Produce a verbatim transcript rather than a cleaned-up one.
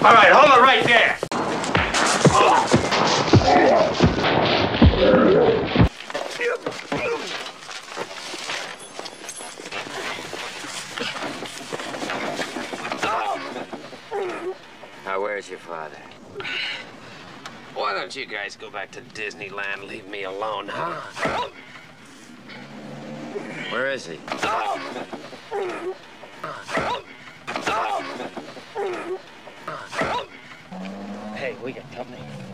All right, hold it right there. Now, where's your father? Why don't you guys go back to Disneyland? Leave me alone, huh? Where is he? Hey, we got company.